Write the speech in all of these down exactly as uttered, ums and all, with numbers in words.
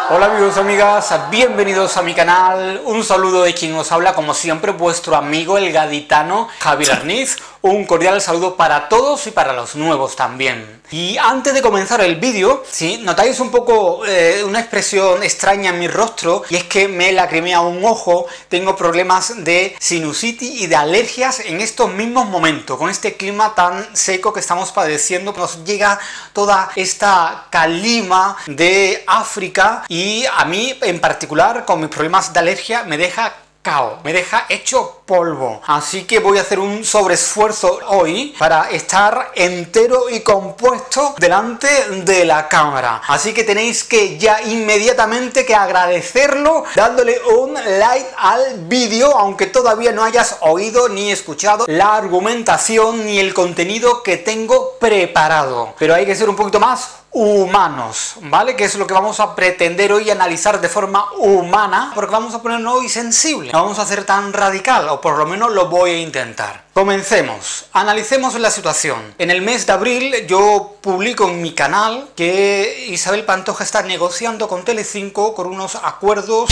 Hola amigos y amigas, bienvenidos a mi canal. Un saludo de quien os habla, como siempre, vuestro amigo el gaditano Javier Arniz. Un cordial saludo para todos y para los nuevos también. Y antes de comenzar el vídeo, si notáis un poco eh, una expresión extraña en mi rostro, y es que me lagrimea un ojo, tengo problemas de sinusitis y de alergias en estos mismos momentos, con este clima tan seco que estamos padeciendo. Nos llega toda esta calima de África y a mí en particular, con mis problemas de alergia, me deja cao, me deja hecho polvo. Así que voy a hacer un sobreesfuerzo hoy para estar entero y compuesto delante de la cámara. Así que tenéis que ya inmediatamente que agradecerlo dándole un like al vídeo, aunque todavía no hayas oído ni escuchado la argumentación ni el contenido que tengo preparado. Pero hay que ser un poquito más humanos, ¿vale? Que es lo que vamos a pretender hoy analizar de forma humana, porque vamos a ponernos hoy sensible. No vamos a hacer tan radical, o por lo menos lo voy a intentar. Comencemos, analicemos la situación. En el mes de abril yo publico en mi canal que Isabel Pantoja está negociando con Telecinco con unos acuerdos.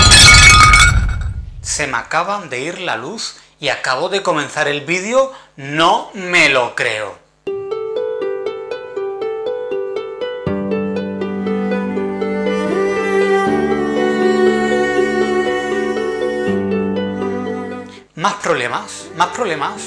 Se me acaban de ir la luz y acabo de comenzar el vídeo, no me lo creo. Más problemas, más problemas.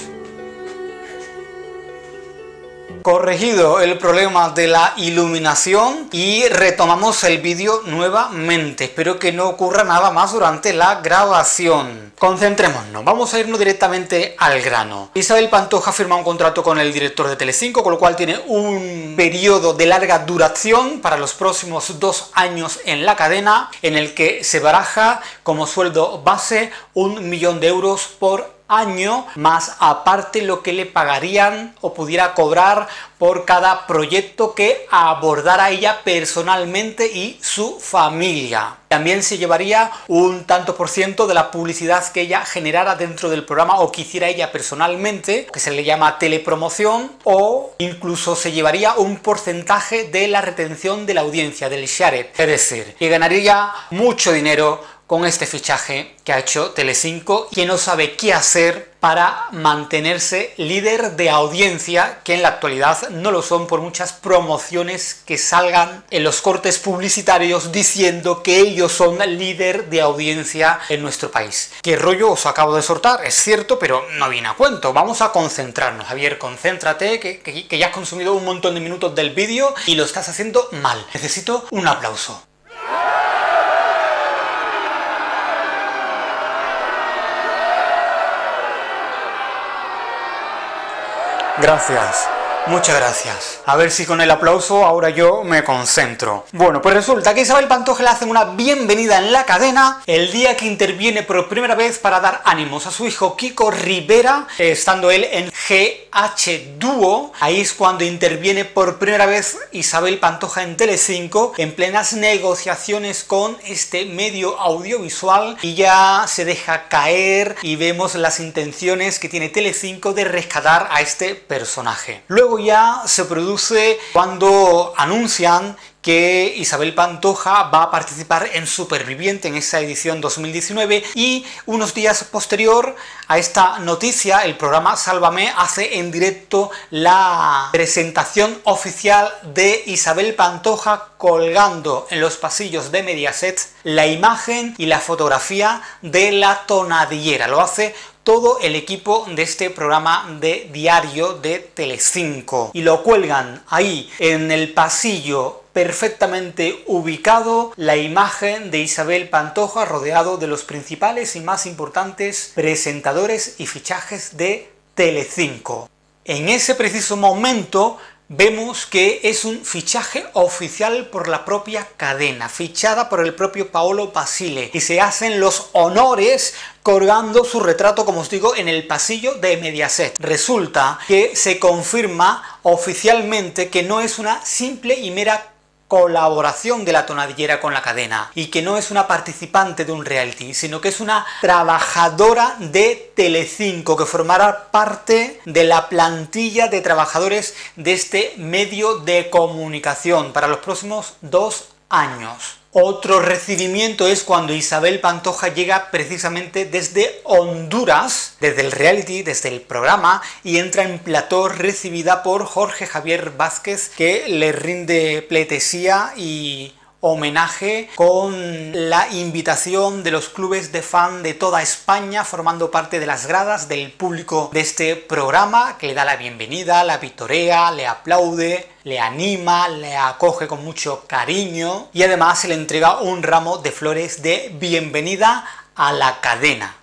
Corregido el problema de la iluminación y retomamos el vídeo nuevamente. Espero que no ocurra nada más durante la grabación. Concentrémonos, vamos a irnos directamente al grano. Isabel Pantoja firma un contrato con el director de Telecinco, con lo cual tiene un periodo de larga duración para los próximos dos años en la cadena, en el que se baraja como sueldo base un millón de euros por año, más aparte lo que le pagarían o pudiera cobrar por cada proyecto que abordara ella personalmente y su familia. También se llevaría un tanto por ciento de la publicidad que ella generara dentro del programa o que hiciera ella personalmente, que se le llama telepromoción, o incluso se llevaría un porcentaje de la retención de la audiencia, del share, es decir, que ganaría mucho dinero con este fichaje que ha hecho Telecinco, que no sabe qué hacer para mantenerse líder de audiencia, que en la actualidad no lo son por muchas promociones que salgan en los cortes publicitarios diciendo que ellos son líder de audiencia en nuestro país. ¿Qué rollo os acabo de soltar? Es cierto, pero no viene a cuento. Vamos a concentrarnos. Javier, concéntrate, que, que, que ya has consumido un montón de minutos del vídeo y lo estás haciendo mal. Necesito un aplauso. Gracias, muchas gracias. A ver si con el aplauso ahora yo me concentro. Bueno, pues resulta que Isabel Pantoja le hacen una bienvenida en la cadena el día que interviene por primera vez para dar ánimos a su hijo Kiko Rivera, eh, estando él en G H Dúo. Ahí es cuando interviene por primera vez Isabel Pantoja en Telecinco, en plenas negociaciones con este medio audiovisual, y ya se deja caer y vemos las intenciones que tiene Telecinco de rescatar a este personaje. Luego ya se produce cuando anuncian que Isabel Pantoja va a participar en Superviviente en esa edición dos mil diecinueve, y unos días posterior a esta noticia el programa Sálvame hace en directo la presentación oficial de Isabel Pantoja colgando en los pasillos de Mediaset la imagen y la fotografía de la tonadillera. Lo hace todo el equipo de este programa de diario de Telecinco y lo cuelgan ahí en el pasillo, perfectamente ubicado, la imagen de Isabel Pantoja rodeado de los principales y más importantes presentadores y fichajes de Telecinco. En ese preciso momento vemos que es un fichaje oficial por la propia cadena, fichada por el propio Paolo Basile, y se hacen los honores colgando su retrato, como os digo, en el pasillo de Mediaset. Resulta que se confirma oficialmente que no es una simple y mera colaboración de la tonadillera con la cadena, y que no es una participante de un reality, sino que es una trabajadora de Telecinco, que formará parte de la plantilla de trabajadores de este medio de comunicación para los próximos dos años. Otro recibimiento es cuando Isabel Pantoja llega precisamente desde Honduras, desde el reality, desde el programa, y entra en plató recibida por Jorge Javier Vázquez, que le rinde pleitesía y homenaje con la invitación de los clubes de fan de toda España, formando parte de las gradas del público de este programa, que le da la bienvenida, la vitorea, le aplaude, le anima, le acoge con mucho cariño y además se le entrega un ramo de flores de bienvenida a la cadena.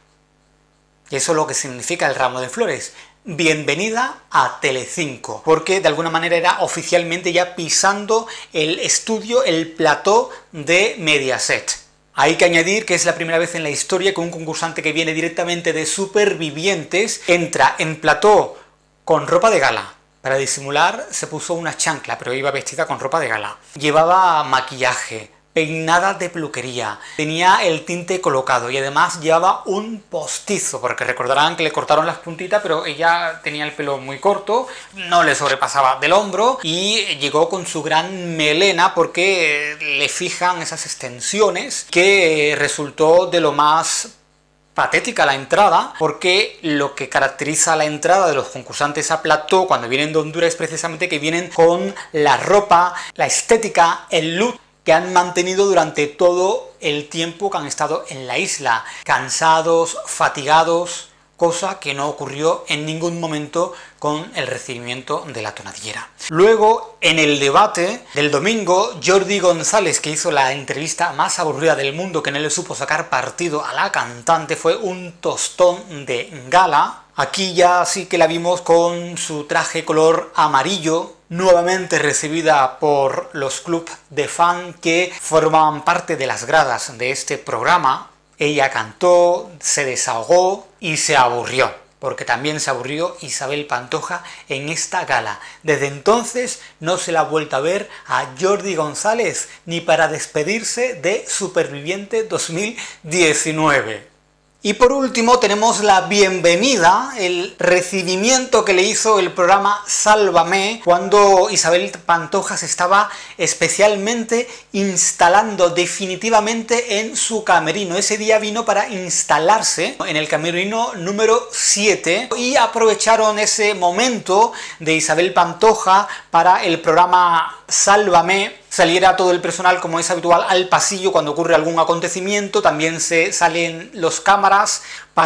Y eso es lo que significa el ramo de flores. Bienvenida a Telecinco, porque de alguna manera era oficialmente ya pisando el estudio, el plató de Mediaset. Hay que añadir que es la primera vez en la historia que un concursante que viene directamente de Supervivientes entra en plató con ropa de gala. Para disimular se puso una chancla, pero iba vestida con ropa de gala. Llevaba maquillaje, peinada de peluquería, tenía el tinte colocado y además llevaba un postizo, porque recordarán que le cortaron las puntitas, pero ella tenía el pelo muy corto, no le sobrepasaba del hombro y llegó con su gran melena porque le fijan esas extensiones, que resultó de lo más patética la entrada, porque lo que caracteriza la entrada de los concursantes a plató cuando vienen de Honduras es precisamente que vienen con la ropa, la estética, el look que han mantenido durante todo el tiempo que han estado en la isla, cansados, fatigados, cosa que no ocurrió en ningún momento con el recibimiento de la tonadillera. Luego, en el debate del domingo, Jordi González, que hizo la entrevista más aburrida del mundo, que no le supo sacar partido a la cantante, fue un tostón de gala. Aquí ya sí que la vimos con su traje color amarillo, nuevamente recibida por los clubes de fan que formaban parte de las gradas de este programa. Ella cantó, se desahogó y se aburrió, porque también se aburrió Isabel Pantoja en esta gala. Desde entonces no se la ha vuelto a ver a Jordi González ni para despedirse de Superviviente dos mil diecinueve. Y por último tenemos la bienvenida, el recibimiento que le hizo el programa Sálvame cuando Isabel Pantoja se estaba especialmente instalando definitivamente en su camerino. Ese día vino para instalarse en el camerino número siete y aprovecharon ese momento de Isabel Pantoja para el programa Sálvame. Saliera todo el personal, como es habitual, al pasillo cuando ocurre algún acontecimiento. También se salen los cámaras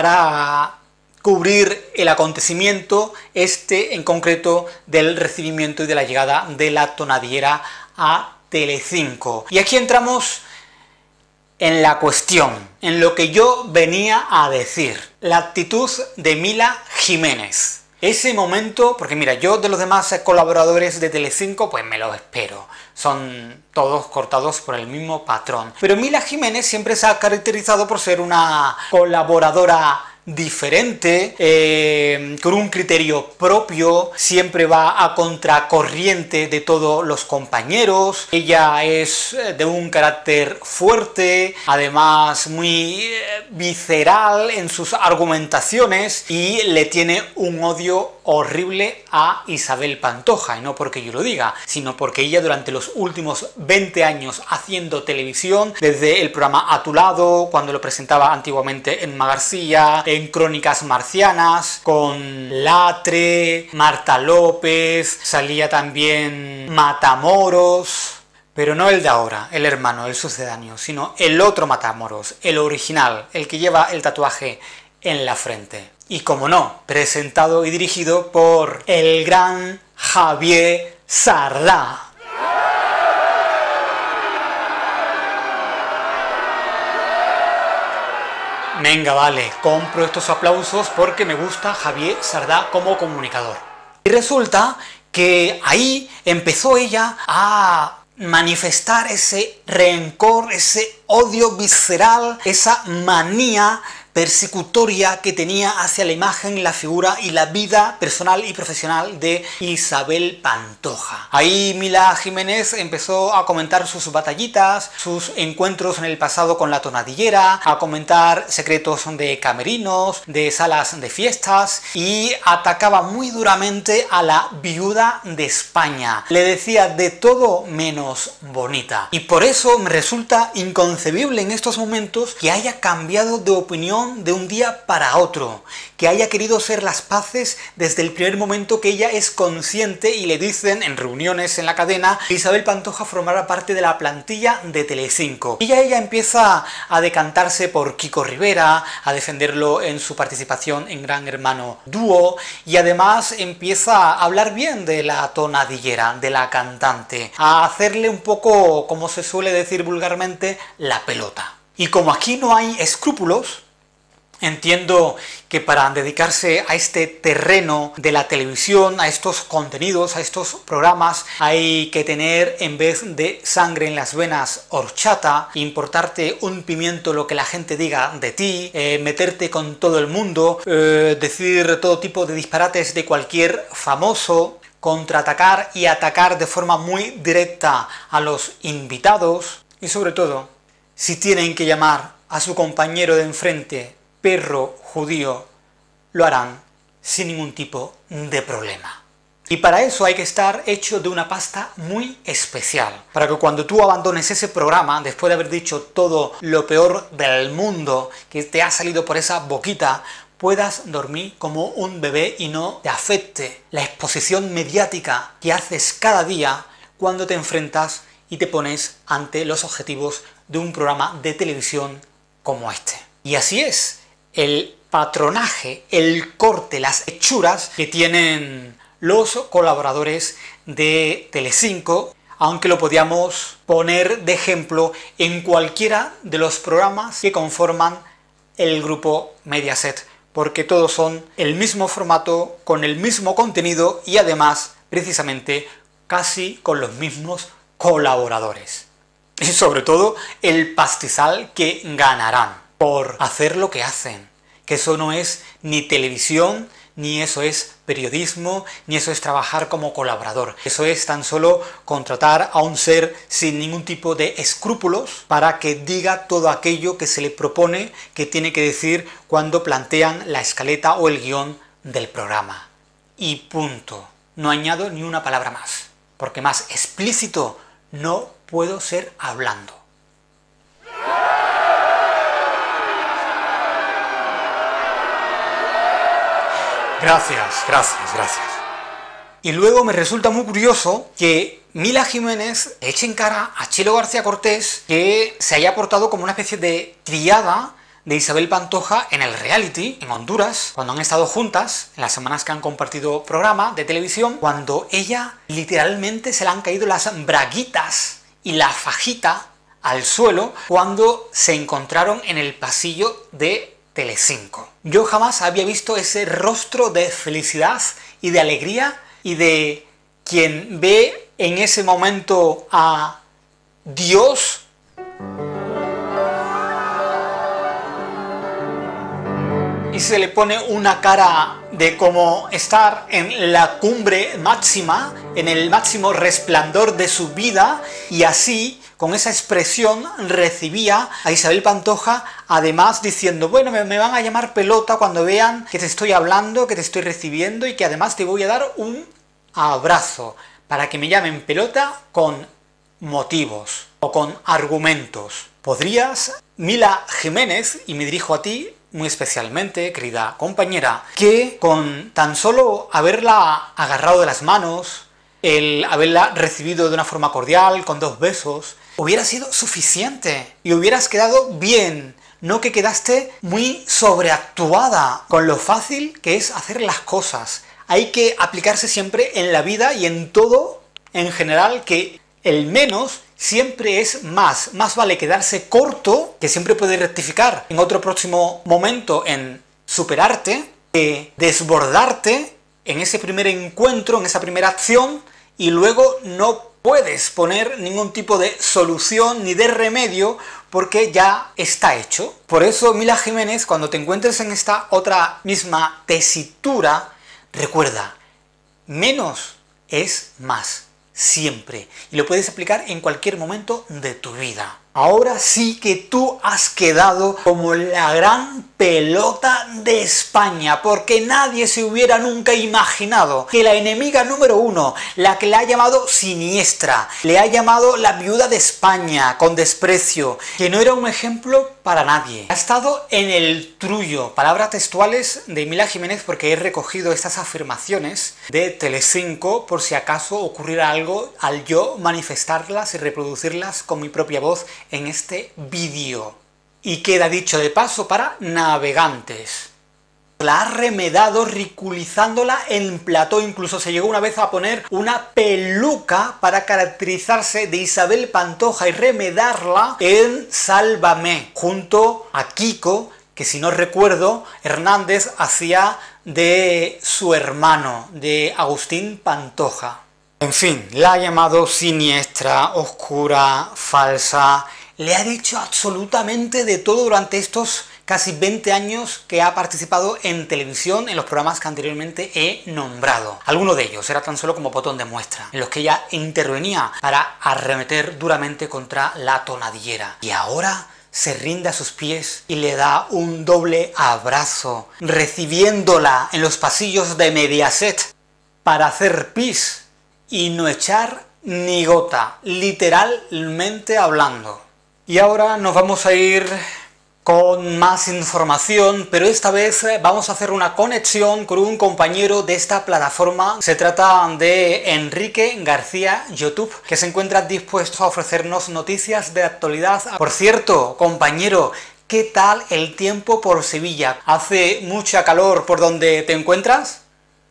para cubrir el acontecimiento, este en concreto del recibimiento y de la llegada de la tonadillera a Telecinco. Y aquí entramos en la cuestión, en lo que yo venía a decir, la actitud de Mila Jiménez. Ese momento, porque mira, yo de los demás colaboradores de Telecinco pues me lo espero, son todos cortados por el mismo patrón. Pero Mila Jiménez siempre se ha caracterizado por ser una colaboradora diferente, eh, con un criterio propio, siempre va a contracorriente de todos los compañeros. Ella es de un carácter fuerte, además muy eh, visceral en sus argumentaciones y le tiene un odio horrible a Isabel Pantoja, y no porque yo lo diga, sino porque ella durante los últimos veinte años haciendo televisión, desde el programa A tu lado, cuando lo presentaba antiguamente en Magarcía, en Crónicas Marcianas, con Latre, Marta López, salía también Matamoros, pero no el de ahora, el hermano, el sucedáneo, sino el otro Matamoros, el original, el que lleva el tatuaje en la frente. Y como no, presentado y dirigido por el gran Javier Sardá. Venga, vale, compro estos aplausos porque me gusta Javier Sardá como comunicador. Y resulta que ahí empezó ella a manifestar ese rencor, ese odio visceral, esa manía persecutoria que tenía hacia la imagen, la figura y la vida personal y profesional de Isabel Pantoja. Ahí Mila Jiménez empezó a comentar sus batallitas, sus encuentros en el pasado con la tonadillera, a comentar secretos de camerinos, de salas de fiestas, y atacaba muy duramente a la viuda de España. Le decía de todo menos bonita. Y por eso me resulta inconcebible en estos momentos que haya cambiado de opinión de un día para otro, que haya querido hacer las paces desde el primer momento que ella es consciente y le dicen en reuniones en la cadena que Isabel Pantoja formará parte de la plantilla de Telecinco. Y ya ella empieza a decantarse por Kiko Rivera, a defenderlo en su participación en Gran Hermano Dúo, y además empieza a hablar bien de la tonadillera, de la cantante, a hacerle un poco, como se suele decir vulgarmente, la pelota. Y como aquí no hay escrúpulos, entiendo que para dedicarse a este terreno de la televisión, a estos contenidos, a estos programas, hay que tener, en vez de sangre en las venas, horchata, importarte un pimiento lo que la gente diga de ti, eh, meterte con todo el mundo, eh, decir todo tipo de disparates de cualquier famoso, contraatacar y atacar de forma muy directa a los invitados, y sobre todo, si tienen que llamar a su compañero de enfrente perro judío, lo harán sin ningún tipo de problema. Y para eso hay que estar hecho de una pasta muy especial, para que cuando tú abandones ese programa, después de haber dicho todo lo peor del mundo que te ha salido por esa boquita, puedas dormir como un bebé y no te afecte la exposición mediática que haces cada día cuando te enfrentas y te pones ante los objetivos de un programa de televisión como este. Y así es. El patronaje, el corte, las hechuras que tienen los colaboradores de Telecinco, aunque lo podíamos poner de ejemplo en cualquiera de los programas que conforman el grupo Mediaset, porque todos son el mismo formato, con el mismo contenido y además, precisamente, casi con los mismos colaboradores. Y sobre todo, el pastizal que ganarán por hacer lo que hacen, que eso no es ni televisión, ni eso es periodismo, ni eso es trabajar como colaborador. Eso es tan solo contratar a un ser sin ningún tipo de escrúpulos para que diga todo aquello que se le propone que tiene que decir cuando plantean la escaleta o el guión del programa. Y punto. No añado ni una palabra más, porque más explícito no puedo ser hablando. Gracias, gracias, gracias. Y luego me resulta muy curioso que Mila Jiménez eche en cara a Chelo García Cortés que se haya portado como una especie de criada de Isabel Pantoja en el reality, en Honduras, cuando han estado juntas, en las semanas que han compartido programa de televisión, cuando ella literalmente se le han caído las braguitas y la fajita al suelo cuando se encontraron en el pasillo de Telecinco. Yo jamás había visto ese rostro de felicidad y de alegría y de quien ve en ese momento a Dios y se le pone una cara de como estar en la cumbre máxima, en el máximo resplandor de su vida, y así, con esa expresión, recibía a Isabel Pantoja, además diciendo, bueno, me, me van a llamar pelota cuando vean que te estoy hablando, que te estoy recibiendo y que además te voy a dar un abrazo, para que me llamen pelota con motivos o con argumentos. ¿Podrías, Mila Jiménez, y me dirijo a ti muy especialmente, querida compañera, que con tan solo haberla agarrado de las manos, el haberla recibido de una forma cordial, con dos besos, hubiera sido suficiente y hubieras quedado bien, no que quedaste muy sobreactuada con lo fácil que es hacer las cosas. Hay que aplicarse siempre en la vida y en todo en general que el menos siempre es más. Más vale quedarse corto, que siempre puedes rectificar en otro próximo momento en superarte, que desbordarte en ese primer encuentro, en esa primera acción, y luego no puedes poner ningún tipo de solución ni de remedio porque ya está hecho. Por eso, Mila Jiménez, cuando te encuentres en esta otra misma tesitura, recuerda, menos es más, siempre. Y lo puedes aplicar en cualquier momento de tu vida. Ahora sí que tú has quedado como la gran pelota de España, porque nadie se hubiera nunca imaginado que la enemiga número uno, la que le ha llamado siniestra, le ha llamado la viuda de España con desprecio, que no era un ejemplo para nadie. Ha estado en el trullo, palabras textuales de Mila Jiménez, porque he recogido estas afirmaciones de Telecinco por si acaso ocurriera algo al yo manifestarlas y reproducirlas con mi propia voz en este vídeo. Y queda dicho de paso para navegantes. La ha remedado ridiculizándola en plató, incluso se llegó una vez a poner una peluca para caracterizarse de Isabel Pantoja y remedarla en Sálvame, junto a Kiko, que si no recuerdo, Hernández hacía de su hermano, de Agustín Pantoja. En fin, la ha llamado siniestra, oscura, falsa, le ha dicho absolutamente de todo durante estos casi veinte años que ha participado en televisión en los programas que anteriormente he nombrado. Alguno de ellos era tan solo como botón de muestra, en los que ella intervenía para arremeter duramente contra la tonadillera. Y ahora se rinde a sus pies y le da un doble abrazo, recibiéndola en los pasillos de Mediaset para hacer pis y no echar ni gota, literalmente hablando. Y ahora nos vamos a ir con más información, pero esta vez vamos a hacer una conexión con un compañero de esta plataforma. Se trata de Enrique García YouTube, que se encuentra dispuesto a ofrecernos noticias de actualidad. Por cierto, compañero, ¿qué tal el tiempo por Sevilla? ¿Hace mucha calor por donde te encuentras?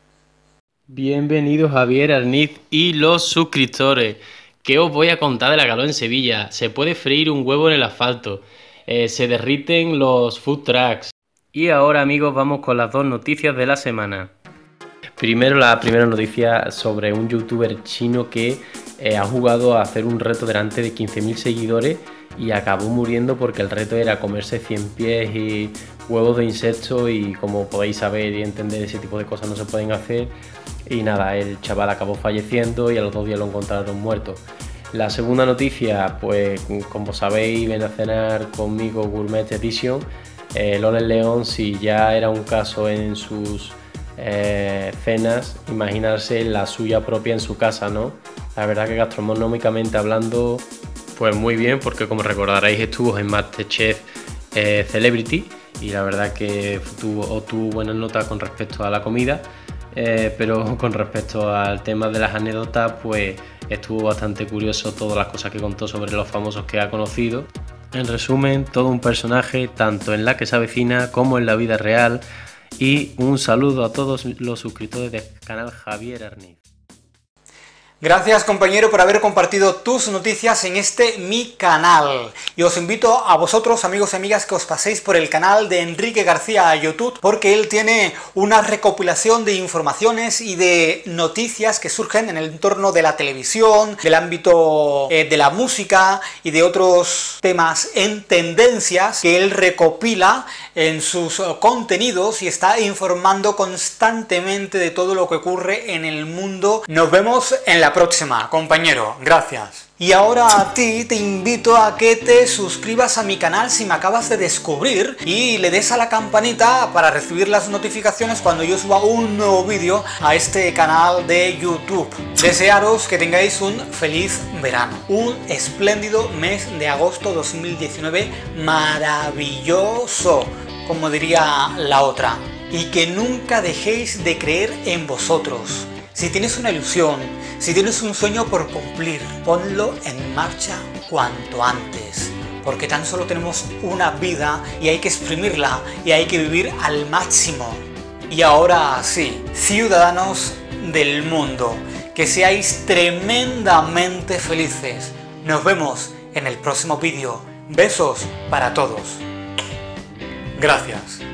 Bienvenidos Javier, Arniz y los suscriptores. ¿Qué os voy a contar de la calor en Sevilla? Se puede freír un huevo en el asfalto, eh, se derriten los food trucks. Y ahora, amigos, vamos con las dos noticias de la semana. Primero, la primera noticia sobre un youtuber chino que eh, ha jugado a hacer un reto delante de quince mil seguidores y acabó muriendo porque el reto era comerse cien pies y huevos de insectos, y como podéis saber y entender, ese tipo de cosas no se pueden hacer. Y nada, el chaval acabó falleciendo y a los dos días lo encontraron muerto. La segunda noticia, pues como sabéis, ven a cenar conmigo Gourmet Edition. Eh, Loles León, si ya era un caso en sus eh, cenas, imaginarse la suya propia en su casa, ¿no? La verdad que gastronómicamente hablando, pues muy bien, porque como recordaréis estuvo en MasterChef eh, Celebrity y la verdad que tuvo, obtuvo buenas notas con respecto a la comida. Eh, pero con respecto al tema de las anécdotas, pues estuvo bastante curioso todas las cosas que contó sobre los famosos que ha conocido. En resumen, todo un personaje tanto en La que se avecina como en la vida real. Y un saludo a todos los suscriptores del canal Javier Arniz. Gracias, compañero, por haber compartido tus noticias en este mi canal. Y os invito a vosotros, amigos y amigas, que os paséis por el canal de Enrique García YouTube, porque él tiene una recopilación de informaciones y de noticias que surgen en el entorno de la televisión, del ámbito eh, de la música y de otros temas en tendencias que él recopila en sus contenidos y está informando constantemente de todo lo que ocurre en el mundo. Nos vemos en la próxima, compañero. Gracias. Y ahora a ti te invito a que te suscribas a mi canal si me acabas de descubrir y le des a la campanita para recibir las notificaciones cuando yo suba un nuevo vídeo a este canal de YouTube. Desearos que tengáis un feliz verano, un espléndido mes de agosto dos mil diecinueve, maravilloso, como diría la otra, y que nunca dejéis de creer en vosotros. Si tienes una ilusión, si tienes un sueño por cumplir, ponlo en marcha cuanto antes, porque tan solo tenemos una vida y hay que exprimirla y hay que vivir al máximo. Y ahora sí, ciudadanos del mundo, que seáis tremendamente felices. Nos vemos en el próximo vídeo. Besos para todos. Gracias.